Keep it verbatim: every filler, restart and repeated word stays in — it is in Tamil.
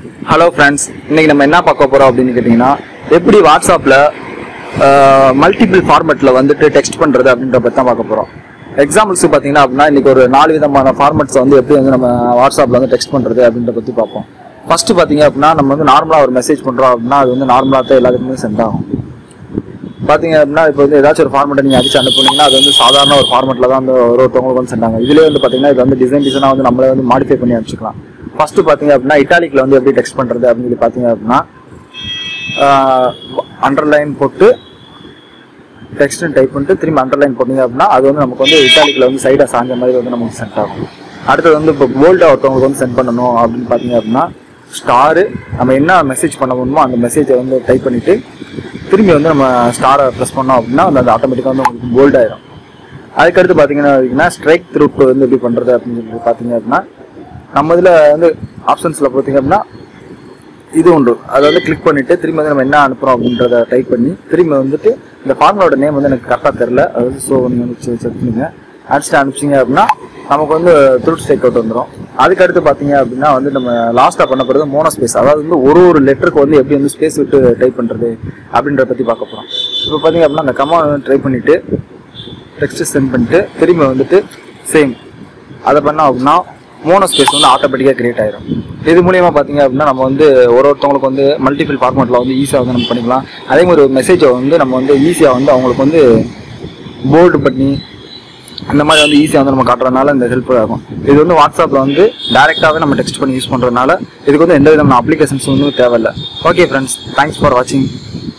Hello friends, இன்னைக்கு நம்ம என்ன பார்க்க போறோம் அப்படினு கேட்டிங்கனா எப்படி வாட்ஸ்அப்ல மல்டிபிள் ஃபார்மட்ல வந்துட்டு டெக்ஸ்ட் பண்றது அப்படிங்கறத பத்தி தான் பார்க்க போறோம். எக்ஸாம்பிள்ஸ் பாத்தீங்கன்னா அப்படினா இன்னைக்கு ஒரு நாலு விதமான ஃபார்மட்ஸ் வந்து எப்படி வந்து நம்ம வாட்ஸ்அப்ல வந்து டெக்ஸ்ட் பண்றது அப்படிங்கறத பத்தி பார்ப்போம். ஃபர்ஸ்ட் பாத்தீங்க அப்படினா நம்ம வந்து நார்மலா ஒரு மெசேஜ் பண்றோம் அப்படினா அது வந்து நார்மலா தான் எல்லாத்துக்குமே சென்ட் ஆகும். பாத்தீங்க அப்படினா இப்போ வந்து ஏதாச்சும் ஒரு ஃபார்மட் நீங்க அடிச்சு அனுப்புனீங்கன்னா அது வந்து சாதாரண ஒரு ஃபார்மட்ல தான் அந்த ஒரு ஒருத்தவங்களுக்கு வந்து சென்ட் ஆகும். இதுலயே வந்து பாத்தீங்கன்னா இது வந்து டிசைன் டிசைனா வந்து நம்மளே வந்து மாடிஃபை பண்ணி அனுப்பிச்சுக்கலாம். ஃபர்ஸ்ட் பாத்தீங்க அப்படின்னா இட்டாலிக்ல வந்து எப்படி டெக்ஸ்ட் பண்றது அப்படின்னு சொல்லி பாத்தீங்க அப்படின்னா அண்டர்லைன் போட்டு டெக்ஸ்ட் டைப் பண்ணிட்டு திரும்பி அண்டர்லைன் போட்டீங்க அப்படின்னா அது வந்து நமக்கு வந்து இட்டாலிக்ல வந்து சைடா சாஞ்ச மாதிரி வந்து நமக்கு சென்ட் ஆகும். அடுத்தது வந்து இப்போ போல்டா ஒருத்தவங்களுக்கு வந்து சென்ட் பண்ணணும் அப்படின்னு பாத்தீங்க அப்படின்னா ஸ்டாரு நம்ம என்ன மெசேஜ் பண்ண முடியுமோ அந்த மெசேஜை வந்து டைப் பண்ணிட்டு திரும்பி வந்து நம்ம ஸ்டாரை ப்ரெஸ் பண்ணோம் அப்படின்னா அது ஆட்டோமேட்டிக்காக வந்து உங்களுக்கு போல்ட் ஆயிடும். அதுக்கடுத்து பார்த்தீங்கன்னா ஸ்ட்ரைக் த்ரூட் வந்து எப்படி பண்ணுறது அப்படின்னு சொல்லி பார்த்தீங்க அப்படின்னா நம்ம இதில் வந்து ஆப்ஷன்ஸில் பார்த்தீங்க அப்படின்னா இது உண்டு. அதை வந்து கிளிக் பண்ணிவிட்டு திரும்பி வந்து நம்ம என்ன அனுப்புகிறோம் அப்படின்றத டைப் பண்ணி திரும்பி வந்துட்டு இந்த ஃபார்மலோட நேம் வந்து எனக்கு கரெக்டாக தெரில அதாவது ஸோ நீங்கள் வந்து செக் பண்ணுங்க அடிச்சுட்டு அனுப்பிச்சிங்க அப்படின்னா நமக்கு வந்து த்ரூட் ஸ்ட்ரைக் அவுட் வந்துடும். அதுக்கடுத்து பார்த்தீங்க அப்படின்னா வந்து நம்ம லாஸ்ட்டாக பண்ண போகிறது மோனோ ஸ்பேஸ், அதாவது வந்து ஒரு ஒரு லெட்டருக்கு வந்து எப்படி வந்து ஸ்பேஸ் விட்டு டைப் பண்ணுறது அப்படின்றத பற்றி பார்க்க போகிறோம். இப்போ பார்த்தீங்க அப்படின்னா அந்த கமாண்ட் வந்து ட்ரை பண்ணிவிட்டு டெக்ஸ்ட்டு சென்ட் பண்ணிட்டு திரும்பி வந்துட்டு சேம் அதை பண்ணோம் அப்படின்னா மோனோ ஸ்பேஸ் வந்து ஆட்டோமேட்டிக்காக கிரியேட் ஆயிடும். இது மூலியமாக பார்த்தீங்க அப்படின்னா நம்ம வந்து ஒரு ஒருத்தவங்களுக்கு வந்து மல்டிபிள் ஃபார்மேட்டில் வந்து ஈஸியாக வந்து நம்ம பண்ணிக்கலாம். அதே மாதிரி ஒரு மெசேஜை வந்து நம்ம வந்து ஈஸியாக வந்து அவங்களுக்கு வந்து போல்டு பண்ணி அந்த மாதிரி வந்து ஈஸியாக வந்து நம்ம காட்டுறதுனால இந்த ஹெல்ப்ஃபுல்லாக இருக்கும். இது வந்து வாட்ஸ்அப்பில் வந்து டேரெக்டாகவே நம்ம டெக்ஸ்ட் பண்ணி யூஸ் பண்ணுறதுனால இதுக்கு வந்து எந்த விதமான அப்ளிகேஷன்ஸ் வந்து தேவையில்லை. ஓகே ஃப்ரெண்ட்ஸ், தேங்க்ஸ் ஃபார் வாட்சிங்.